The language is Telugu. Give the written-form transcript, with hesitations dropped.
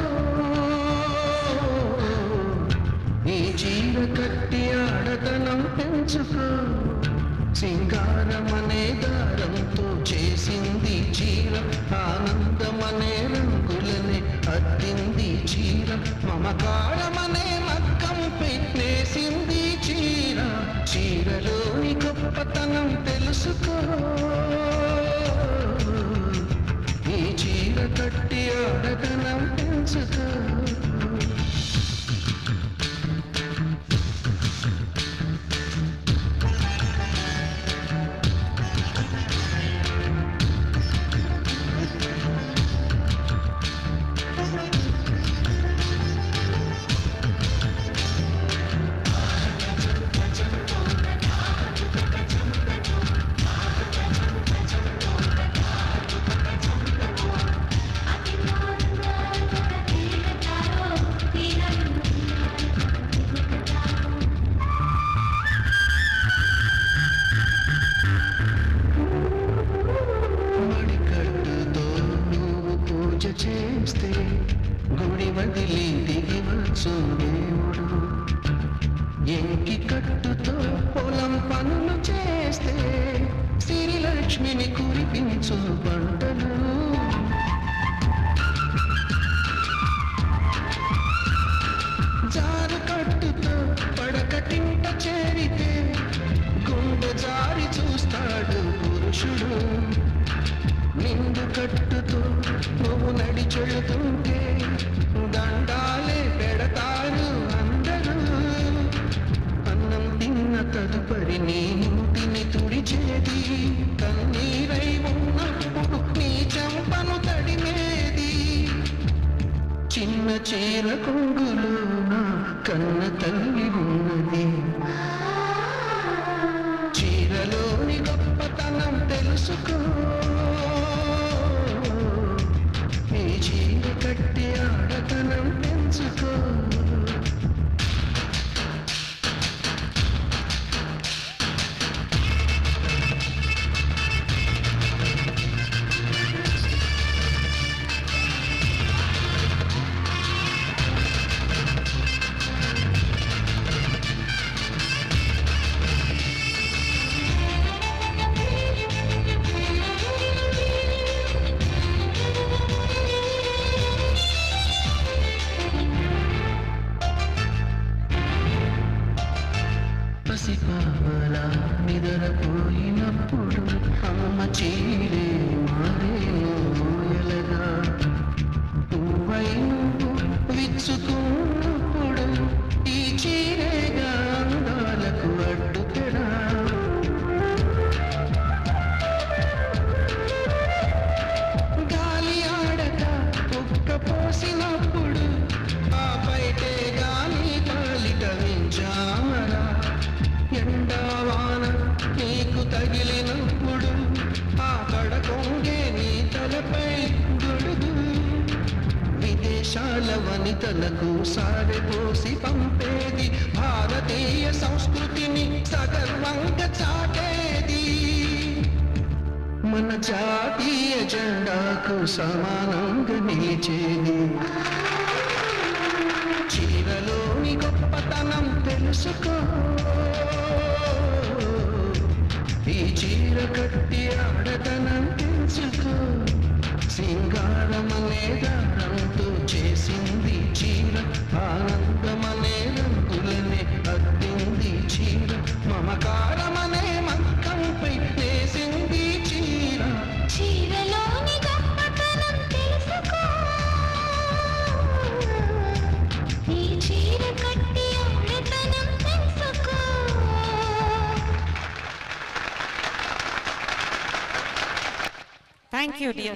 ఈ చీర కట్టి ఆడతనం పెంచుకో సింగారమనే దారంతో చేసింది చీర ఆనందమనే రంగులనే అద్దింది చీర మమకారమనే మగ్గంపై నేసింది చీర చీరలోని గొప్పతనం తెలుసుకో ఈ చీర కట్టి ఆడతనం పెంచుకో చేస్తే గుడి వదిలి దిగి వచ్చు దేవుడు ఎంకి కట్టుతో పొలం పనులు చేస్తే శ్రీలక్ష్మిని కురిపించు పంటలు జారు కట్టుతో పడకటింట చేరితే గుండె జారి చూస్తాడు పురుషుడు నిండు కట్టుతో నువ్వు నడిచెడుతుంటే దండాలే పెడతారు అందరూ అన్నం తిన్న తదుపరి నీ ఇంటిని తుడిచేది కన్నీరై ఉన్నప్పుడు నీ చెంపను తడిమేది చిన్న చీర కొంగులు నా కన్న తల్లి ఉన్నది చీరలోని గొప్పతనం తెలుసుకో కట్టి ఆడతనం పెంచుకో పసిపావలా నిద్రపోయినప్పుడు అమ్మ చీరే మారేను ఎలగా పువ్వై నువ్వు విచ్చుకున్నప్పుడు ఈ చీరేగా అందాలకు అడ్డుతెరా గాలి ఆడక కుక్క పోసినప్పుడు ఆ బయటే గాలి కాలిట వించామరా ఎండావాన నీకు తగిలినప్పుడు ఆ కడకొంగే నీ తలపై గొడుగు విదేశాల వనితలకు సారెపోసి పంపేది భారతీయ సంస్కృతిని సగర్వంగా చాటేది మన జాతీయ జెండాకు సమానంగా నిలిచేది చీరలోని గొప్పతనం తెలుసుకో ఈ చీర కట్టి ఆడతనం తెలుసుకో సింగారమనే దారంతో చేసింది చీర ఆనందమనే రంగులనే అద్దింది చీర మమకారమనే మక్కంపై వేసింది చీర చీరలోని గొప్పతనం తెలుసుకో ఈ చీర కట్టి ఆడతనం తెలుసుకో Thank you, dear.